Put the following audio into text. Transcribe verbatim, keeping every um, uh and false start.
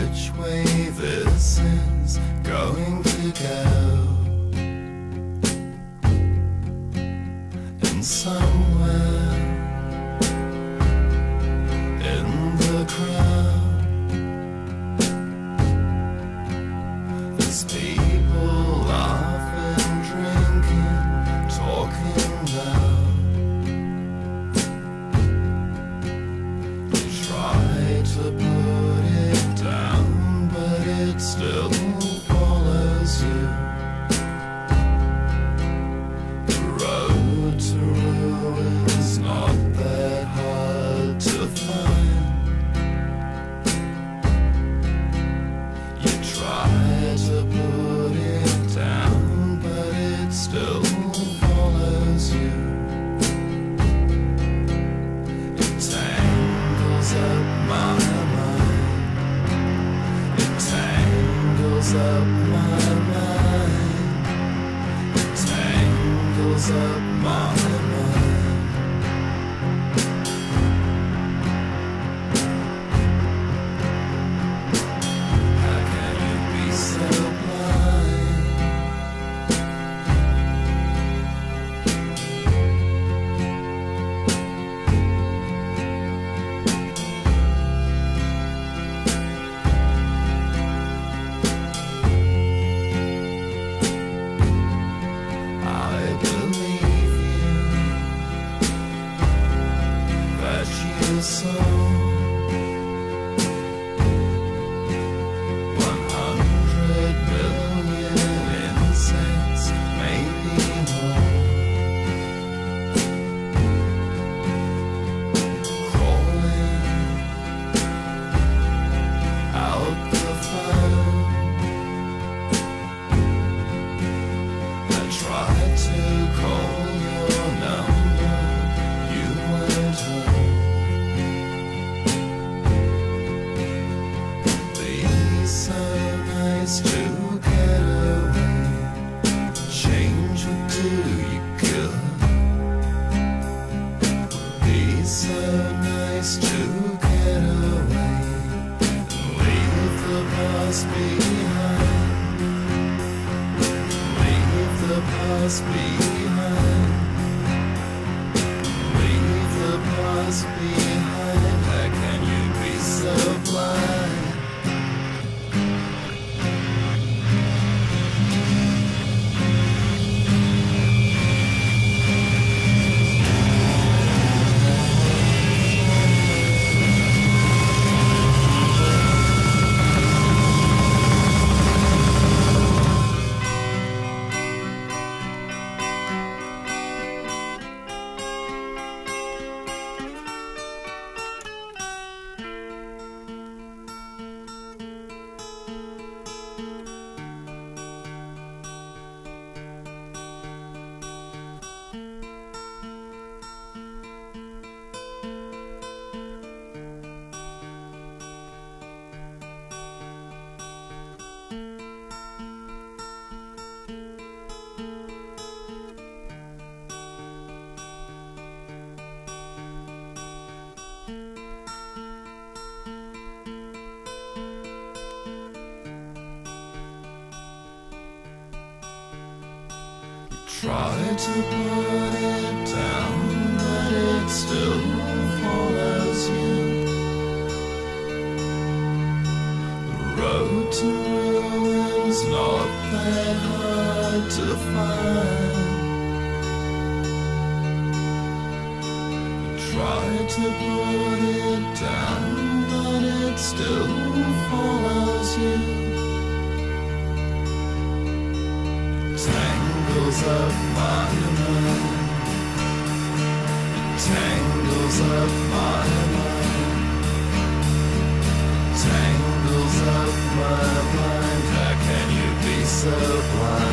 which way this is going to go. And somewhere in the crowd, there's people laughing, drinking, talking loud. You try to put it down, but it still follows you. The road to ruin's not that hard to find. You try to put it down, but it still follows you. It tangles up my mind. It tangles up my mind. It tangles up my mind. How can you be so blind? I believe you, that you saw one hundred billion insects, maybe more, crawling out the fire. I tried to call your number, you weren't home. Be so nice to get away. Change would do you good. Be so nice to get away and leave the past behind. Leave the past behind. Leave the past behind. How can you be so blind? Try to put it down, but it still follows you. The road to ruin's not that hard to find. Try to put it down, but it still follows you. Tangles up my mind. It tangles up my mind. Tangles up my mind. How can you be so blind?